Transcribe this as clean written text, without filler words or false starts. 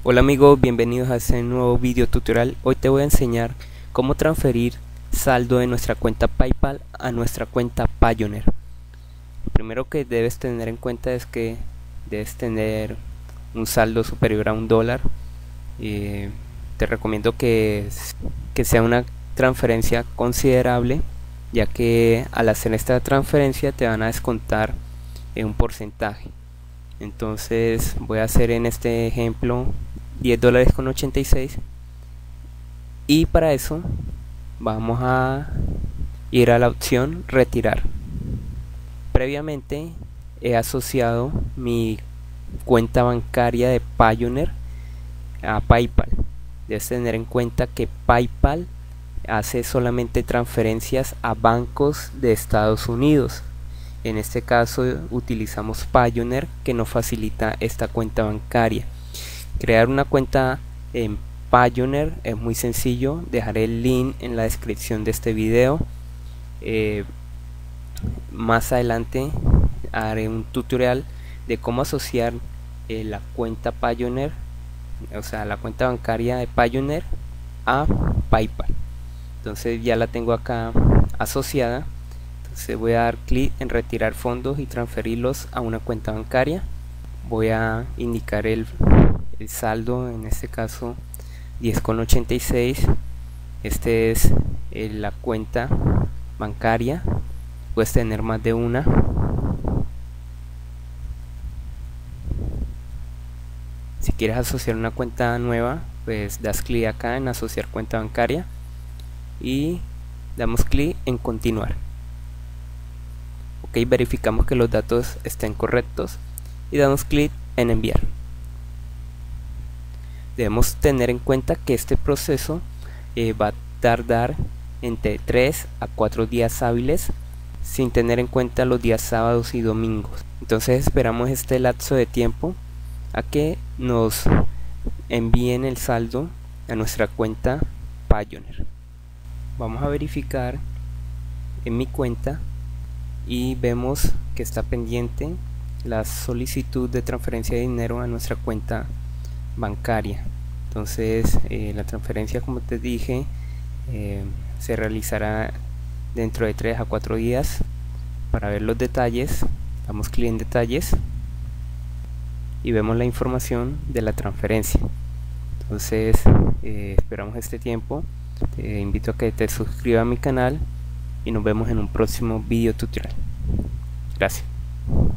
Hola amigos, bienvenidos a este nuevo video tutorial. Hoy te voy a enseñar cómo transferir saldo de nuestra cuenta PayPal a nuestra cuenta Payoneer. Lo primero que debes tener en cuenta es que debes tener un saldo superior a $1. Te recomiendo que sea una transferencia considerable, ya que al hacer esta transferencia te van a descontar un porcentaje. Entonces voy a hacer en este ejemplo $10.86 y para eso vamos a ir a la opción retirar. Previamente he asociado mi cuenta bancaria de Payoneer a PayPal. Debes tener en cuenta que PayPal hace solamente transferencias a bancos de Estados Unidos. En este caso utilizamos Payoneer, que nos facilita esta cuenta bancaria. Crear una cuenta en Payoneer es muy sencillo. Dejaré el link en la descripción de este video. Más adelante haré un tutorial de cómo asociar la cuenta Payoneer, o sea la cuenta bancaria de Payoneer, a PayPal. Entonces ya la tengo acá asociada. Entonces voy a dar clic en retirar fondos y transferirlos a una cuenta bancaria. Voy a indicar el saldo, en este caso $10.86. Este es la cuenta bancaria. Puedes tener más de una. Si quieres asociar una cuenta nueva, pues das clic acá en asociar cuenta bancaria y damos clic en continuar. Ok, verificamos que los datos estén correctos y damos clic en enviar. Debemos tener en cuenta que este proceso va a tardar entre 3 a 4 días hábiles, sin tener en cuenta los días sábados y domingos. Entonces esperamos este lapso de tiempo a que nos envíen el saldo a nuestra cuenta Payoneer. Vamos a verificar en mi cuenta y vemos que está pendiente la solicitud de transferencia de dinero a nuestra cuenta bancaria. Entonces la transferencia, como te dije, se realizará dentro de 3 a 4 días. Para ver los detalles, damos clic en detalles y vemos la información de la transferencia. Entonces esperamos este tiempo. Te invito a que te suscribas a mi canal y nos vemos en un próximo video tutorial. Gracias.